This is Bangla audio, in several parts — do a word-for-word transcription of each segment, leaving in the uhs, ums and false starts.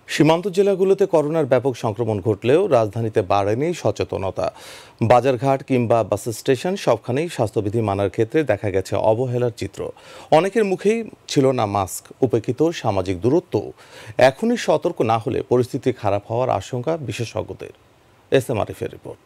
সীমান্ত জেলাগুলোতে করোনার ব্যাপক সংক্রমণ ঘটলেও রাজধানীতে বাড়েনি সচেতনতা। বাজারঘাট কিংবা বাস স্টেশন সবখানেই স্বাস্থ্যবিধি মানার ক্ষেত্রে দেখা গেছে অবহেলার চিত্র। অনেকের মুখেই ছিল না মাস্ক, উপেক্ষিত সামাজিক দূরত্ব। এখনই সতর্ক না হলে পরিস্থিতি খারাপ হওয়ার আশঙ্কা বিশেষজ্ঞদের। এস এম আরিফের রিপোর্ট।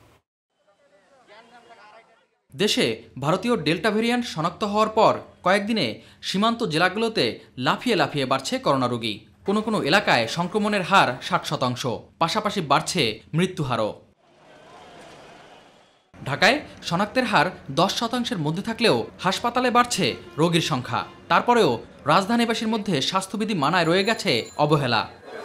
দেশে ভারতীয় ডেল্টা ভ্যারিয়েন্ট শনাক্ত হওয়ার পর কয়েকদিনে সীমান্ত জেলাগুলোতে লাফিয়ে লাফিয়ে বাড়ছে করোনা রোগী। কোনো কোনো এলাকায় সংক্রমণের হার ষাট শতাংশ, পাশাপাশি বাড়ছে মৃত্যুহারও। ঢাকায় শনাক্তের হার দশ শতাংশের মধ্যে থাকলেও হাসপাতালে বাড়ছে রোগীর সংখ্যা। তারপরেও রাজধানীবাসীর মধ্যে স্বাস্থ্যবিধি মানায় রয়ে গেছে অবহেলা।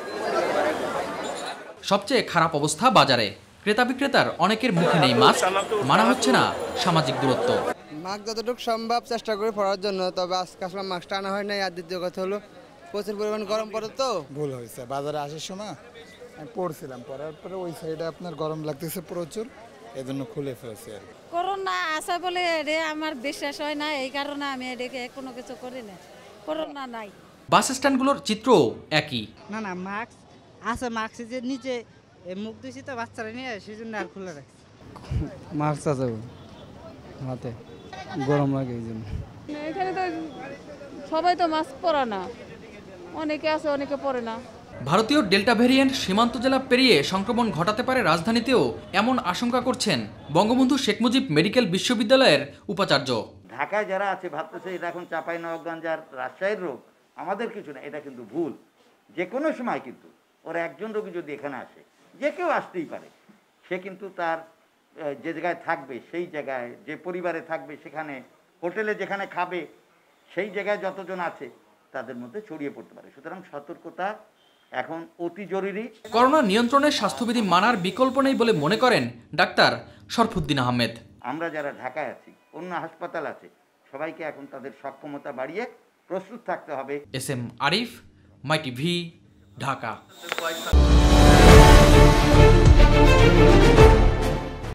সবচেয়ে খারাপ অবস্থা বাজারে। ক্রেতা বিক্রেতার অনেকের মুখে নেই মাস্ক, মানা হচ্ছে না সামাজিক দূরত্ব। মাস্ক যতটুকু সম্ভব চেষ্টা করে পড়ার জন্য, তবে আজকে আসলে মাস্কটা আনা হয় নাই। আর দ্বিতীয় কথা হলো প্রচুর পরিমাণ গরম পড়ে, তো ভুল হয়েছে। বাজারে আসার সময় আমি পড়ছিলাম, পড়ার পরে ওই সাইডে আপনার গরম লাগতেছে প্রচুর, এই জন্য খুলে ফেলেছে। করোনা আছে বলে এডে আমার বিশ্বাস হয় না, এই কারণে আমি এটাকে কোনো কিছু করি না। করোনা নাই। বাস স্ট্যান্ডগুলোর চিত্রও একই। না না মাস্ক আছে, মাস্কের যে নিচে মুখ দিয়েছি তো বাচ্চারা নিয়ে, সেই জন্য আর খুলে রাখছি। মাস্ক আছে হাতে, গরম লাগে এই জন্য। এখানে তো সবাই তো মাস্ক পরে না, অনেকে আছে অনেকে পরে না। ভারতীয় ডেল্টা ভ্যারিয়েন্ট সীমান্ত জেলা পেরিয়ে সংক্রমণ ঘটাতে পারে রাজধানীতেও, এমন আশঙ্কা করছেন বঙ্গবন্ধু শেখ মুজিব মেডিকেল বিশ্ববিদ্যালয়ের উপাচার্য। ঢাকায় যারা আছে ভাবতেছে এটা এখন চাঁপাইনবাবগঞ্জ আর রাজশাহীর রোগ, আমাদের কিছু না। এটা কিন্তু ভুল। যে কোনো সময় কিন্তু ওর একজন রোগী যদি এখানে আসে, যে কেউ আসতেই পারে, সে কিন্তু তার যে জায়গায় থাকবে সেই জায়গায়, যে পরিবারে থাকবে সেখানে, হোটেলে যেখানে খাবে সেই জায়গায় যতজন আছে তাদের মধ্যে ছড়িয়ে পড়তে পারে। সুতরাং সতর্কতা এখন অতি জরুরি। করোনা নিয়ন্ত্রণে স্বাস্থ্যবিধি মানার বিকল্প নেই বলে মনে করেন ডাক্তার শরফুদ্দিন আহমেদ। আমরা যারা ঢাকায় আছি, অন্য হাসপাতাল আছে, সবাইকে এখন তাদের সক্ষমতা বাড়িয়ে প্রস্তুত থাকতে হবে। S M Arif, My TV, Dhaka.